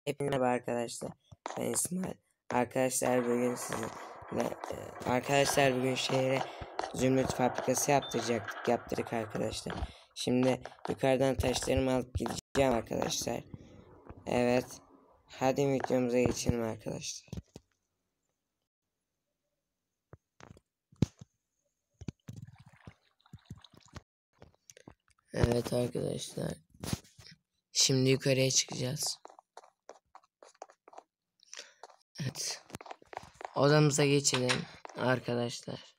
Hepinize merhaba arkadaşlar. Ben İsmail. Arkadaşlar bugün şehre zümrüt fabrikası yaptırdık arkadaşlar. Şimdi yukarıdan taşlarımı alıp gideceğim arkadaşlar. Evet. Hadi videomuza geçelim arkadaşlar. Evet arkadaşlar. Şimdi yukarıya çıkacağız. Evet. Odamıza geçelim arkadaşlar.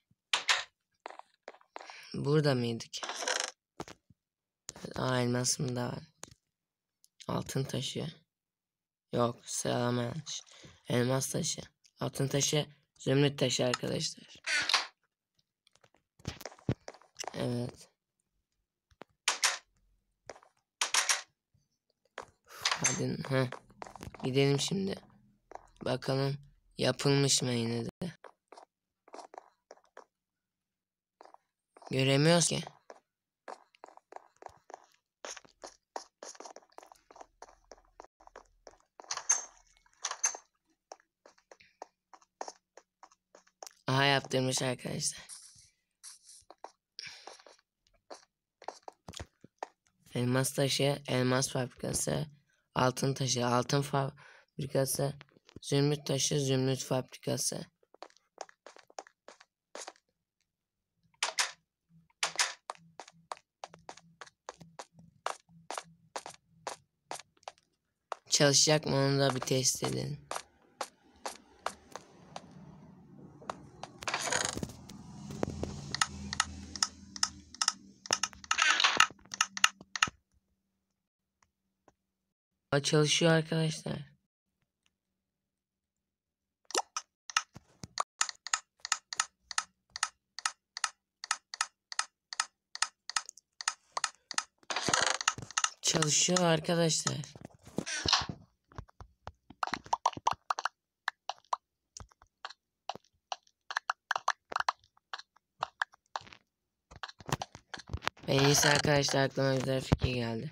Burada mıydık? Evet, elmasım da var. Altın taşı. Yok, sıralama yanlış. Elmas taşı. Altın taşı. Zümrüt taşı arkadaşlar. Evet. Hadi gidelim şimdi. Bakalım yapılmış mı yine de. Göremiyoruz ki. Aha, yaptırmış arkadaşlar. Elmas taşı, elmas fabrikası, altın taşı, altın fabrikası, zümrüt taşı, zümrüt fabrikası. Çalışacak mı onu da bir test edin. Çalışıyor arkadaşlar. Çalışıyor arkadaşlar. En iyisi arkadaşlar, aklıma güzel fikir geldi.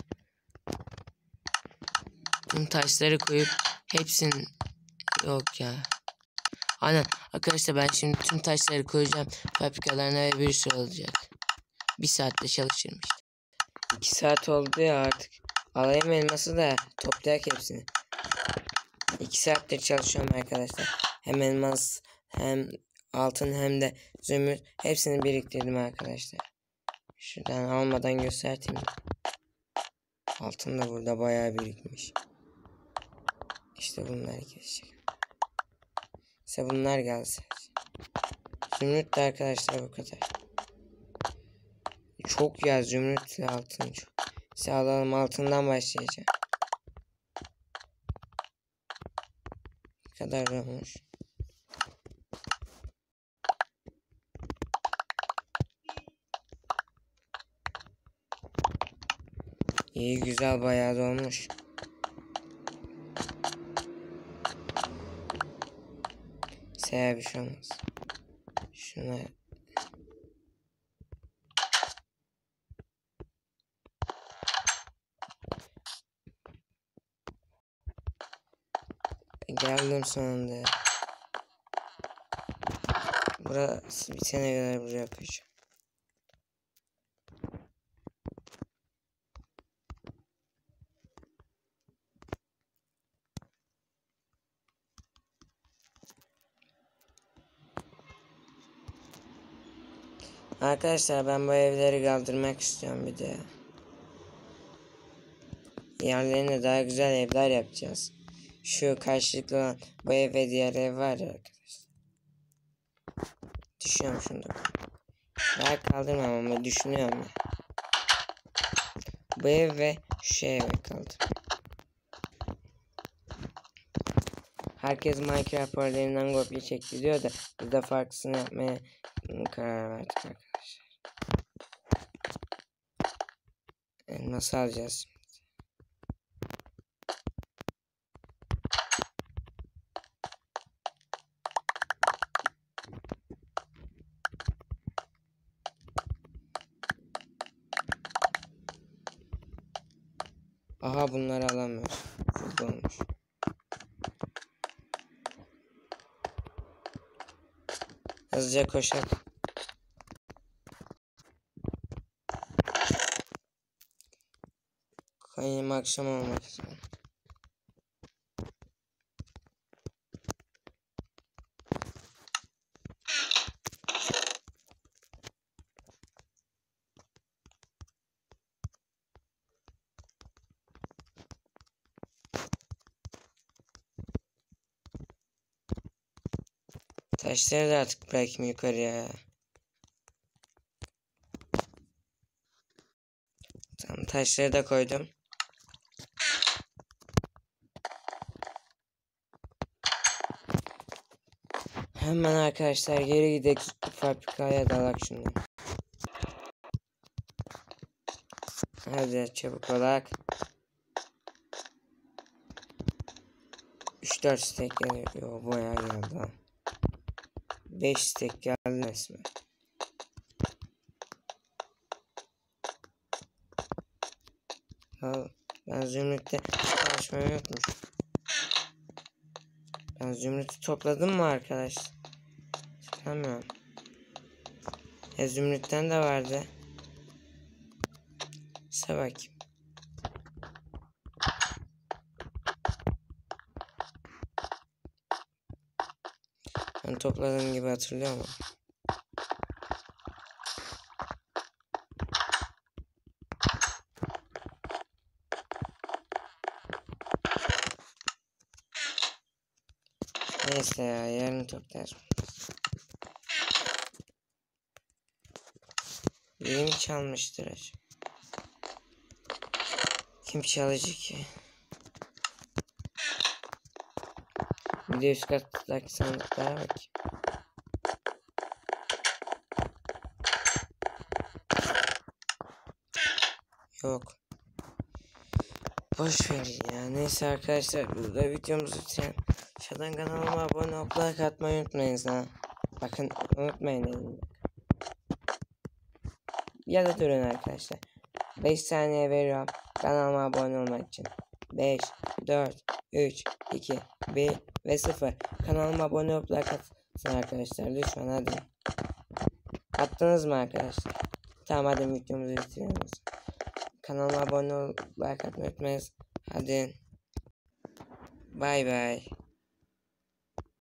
Tüm taşları koyup hepsini... Yok ya. Aynen arkadaşlar, ben şimdi tüm taşları koyacağım fabrikalarına ve bir sürü olacak. Bir saatte çalışırım işte. 2 saat oldu ya artık. Alayım elması da toplayak hepsini. 2 saattir çalışıyorum arkadaşlar. Hem elmas hem altın hem de zümrüt hepsini biriktirdim arkadaşlar. Şuradan almadan göstereyim. Altın da burada bayağı birikmiş. İşte bunları kesecek. İşte bunlar gelse. Zümrüt de arkadaşlar bu kadar. Çok ya, zümrütle altın çok. İşte alalım, altından başlayacağım. Ne kadar olmuş. İyi, güzel, bayağı da olmuş. Seher bir şey olmaz. Şuna geldim sonunda. Burası bitene kadar buraya koyacağım. Arkadaşlar, ben bu evleri kaldırmak istiyorum bir de. Yerlerine daha güzel evler yapacağız. Şu karşılıklı olan bu ev ve diğer ev var ya arkadaşlar. Düşüyorum şunu da. Daha kaldırmam ama düşünüyorum ya. Bu ev ve şu eve kaldım. Herkes Minecraft örneğinden kopya çekti diyor da biz de farklısını yapmaya karar verdik arkadaşlar. Nasıl alacağız şimdi? Aha, bunları alamıyoruz. Fazla olmuş. Hızlıca koşak. Kayım akşam olmak üzere. Taşları da artık bırakayım yukarıya. Tamam, taşları da koydum. Hemen arkadaşlar geri gidelim fabrikaya dalak şundan. Hadi çabuk olak. 3-4 stek geliyor. Yo, bayağı geldi ha. 5 stek geldi resmen. Ben zümrütte çalışmayı unutmuşum. Ben zümrütü topladım mı arkadaş? Tamam. Zümrütten de vardı. Size bakayım. Ben topladığım gibi hatırlıyor musun? Neyse ya, yarın toplarım. Biri mi çalmıştır acaba? Kim çalacak ki? Bir de üst kattaki sandıklara bakayım. Yok. Boş verin ya. Neyse arkadaşlar, burada videomuzu bitirelim. Aşağıdan kanalıma abone olup like atmayı unutmayınız ha. Bakın unutmayın dedim. Ya da durun arkadaşlar. 5 saniye veriyorum kanalıma abone olmak için. 5, 4, 3, 2, 1 ve 0. Kanalıma abone olup like atın arkadaşlar. Lütfen hadi. Attınız mı arkadaşlar? Tamam, hadi videomuzu bitirelim. Kanalıma abone olup like atmayı unutmayınız. Hadi. Bay bay.